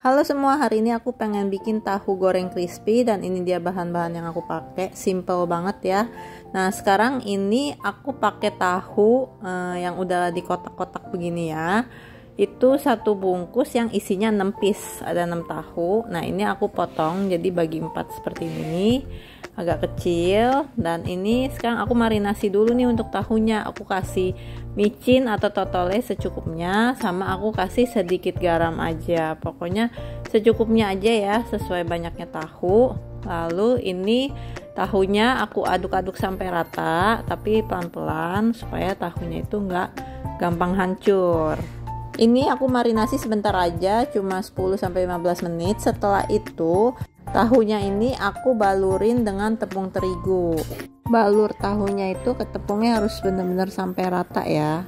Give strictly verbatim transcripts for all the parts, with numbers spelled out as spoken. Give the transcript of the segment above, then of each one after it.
Halo semua, hari ini aku pengen bikin tahu goreng crispy dan ini dia bahan-bahan yang aku pakai. Simple banget ya. Nah, sekarang ini aku pakai tahu eh, yang udah di kotak-kotak begini ya. Itu satu bungkus yang isinya enam piece, ada enam tahu. Nah, ini aku potong jadi bagi empat seperti ini, agak kecil. Dan ini sekarang aku marinasi dulu nih untuk tahunya. Aku kasih micin atau totole secukupnya, sama aku kasih sedikit garam aja. Pokoknya secukupnya aja ya, sesuai banyaknya tahu. Lalu ini tahunya aku aduk-aduk sampai rata, tapi pelan-pelan supaya tahunya itu enggak gampang hancur. Ini aku marinasi sebentar aja, cuma sepuluh sampai lima belas menit. Setelah itu tahunya ini aku balurin dengan tepung terigu. Balur tahunya itu ke tepungnya harus benar-benar sampai rata ya.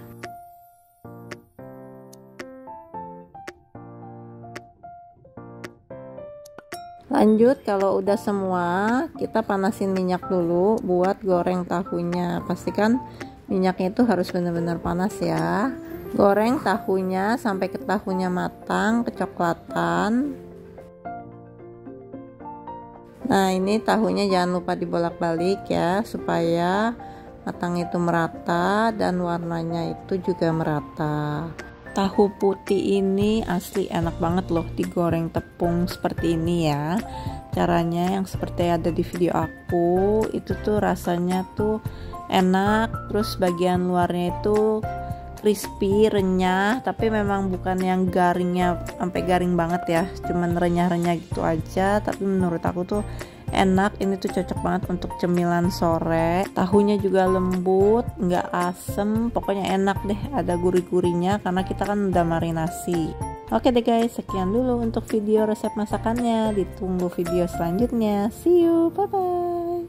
Lanjut, kalau udah semua, kita panasin minyak dulu buat goreng tahunya. Pastikan minyaknya itu harus benar-benar panas ya. Goreng tahunya sampai ke tahunya matang, kecoklatan. Nah, ini tahunya jangan lupa dibolak-balik ya, supaya matang itu merata dan warnanya itu juga merata. Tahu putih ini asli enak banget loh digoreng tepung seperti ini ya. Caranya yang seperti ada di video aku, itu tuh rasanya tuh enak, terus bagian luarnya itu crispy, renyah, tapi memang bukan yang garingnya sampai garing banget ya, cuman renyah-renyah gitu aja. Tapi menurut aku tuh enak, ini tuh cocok banget untuk cemilan sore. Tahunya juga lembut, nggak asem, pokoknya enak deh, ada gurih-gurihnya karena kita kan udah marinasi. Oke deh guys, sekian dulu untuk video resep masakannya, ditunggu video selanjutnya. See you, bye bye.